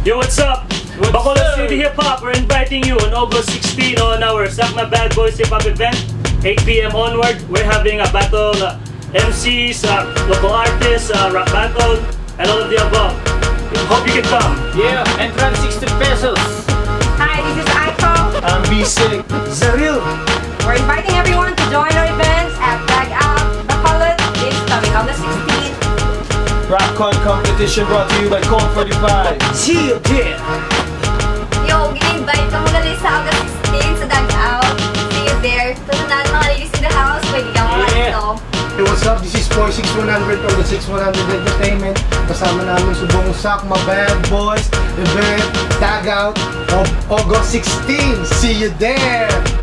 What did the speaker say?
Yo, what's up? Bacolod City Hip Hop, we're inviting you on August 16 on our Sakma Bad Boys Hip Hop event. 8 p.m. onward, we're having a battle, MCs, local artists, rap battle, and all of the above. Hope you can come. Yeah, entrance 60 pesos. Hi, this is Aiko. I'm B-Sick. Zaril. We're inviting everyone to join our events at Flag Out Bacolod. It's coming on the 16th. Rock-Con competition brought to you by Code 45. See you there. Yo, gina-invite ka muna rin sa August 16 sa Flag Out. See you there. Tutunan mga ladies in the house. Pwede ka mga ito. Hey, what's up? This is 46100 from the 6100 Entertainment. Kasama namin subong Sakma Bad Boys event, Tag Out of August 16. See you there!